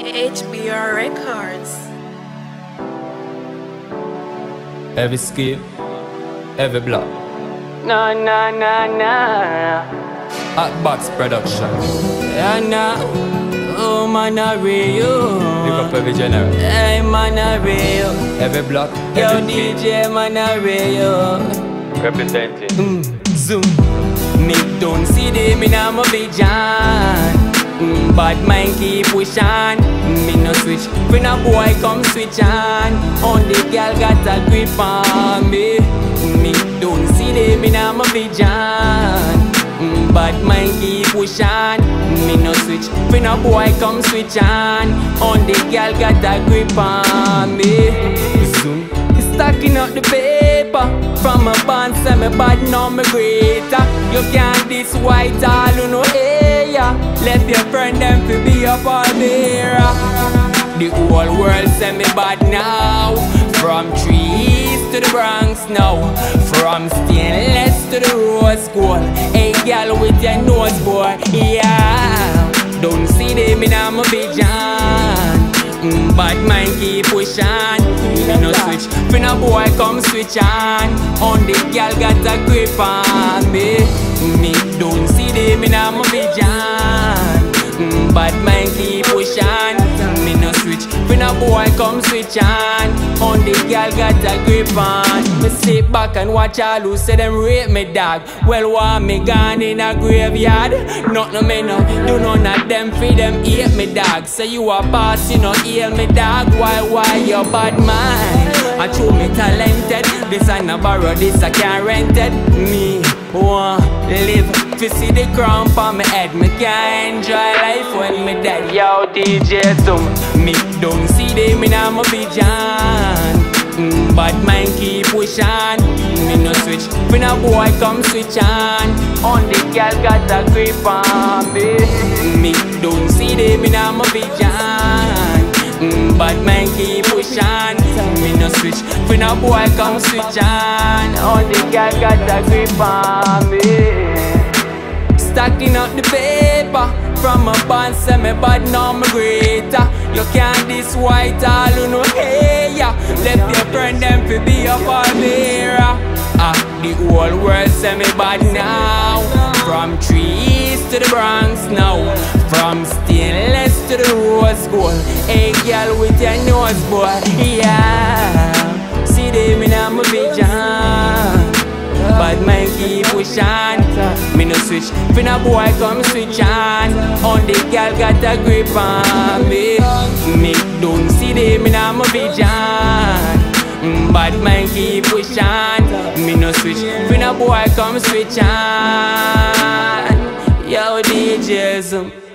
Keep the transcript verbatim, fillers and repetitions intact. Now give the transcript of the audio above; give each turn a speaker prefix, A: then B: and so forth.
A: H B R Records.
B: Every skill, every block.
C: Na na na na.
B: Hotbox production.
C: Yeah, nah. Oh man, I real.
B: Pick up every general.
C: Hey man, I real.
B: Every block,
C: Yo
B: every
C: D
B: beat.
C: J man, I real.
B: Representing.
C: Mm, zoom. Me don't see them in a vision. Mm, bad mind keep pushing. Me no switch. When a boy come switch on, on the girl got a grip on me. Me don't see them in a vision. Mm, bad mind keep pushing. Me no switch. When a boy come switch on, on the girl got a grip on me. Zoom. Stacking up the paper from a band, say me bad, now me greater. You can't this white all you know, hey yeah. Let your friend them fi be up all there. The whole world say me bad now. From trees to the Bronx now. From stainless to the rose gold. Hey girl with your nose boy, yeah. Don't see them in a vision. Mm, bad mind keep pushing. Me no switch. When a boy come switch on, on the girl got a grip on me. Me don't see them in a vision. Mm, bad mind keep pushing. Me no switch. When a boy come switch on, on the girl got a grip on. Me sit back and watch all who say them rape me dog. Well, why me gone in a graveyard? Not no me no, do none of them feed them hate me dog. Say you a boss, you know heal me dog. Why, why you bad man? I true me talented. This I no borrow, this I can't rent it. Me want live to see the crown for me head. Me can't enjoy life when me dead. Yo D J Zoom. Me don't see them in a vision. Mm, bad mind keep pushing. Me no switch. When a boy come switch on, on the girl got a grip on me. Me don't see them in a vision. Mm, bad mind keep pushing. Me no switch. When a boy come switch on, on the girl got a grip on me. Stacking up the paper from a band, say me bad, now me greater. You can't this white all you know, hey yeah. Left your friend them fi be up all there. Ah, the whole world say me bad now. From trees to the Bronx now. From stainless to the rose gold. Hey girl with your nose boy, yeah. See them in a vision. Bad mind keep pushing. Me no switch. When a boy come switch on, on the girl got a grip on me. Me don't see them in a vision. Mm, bad mind keep pushing. Me no switch. When a boy come switch on, yo D J Zoom.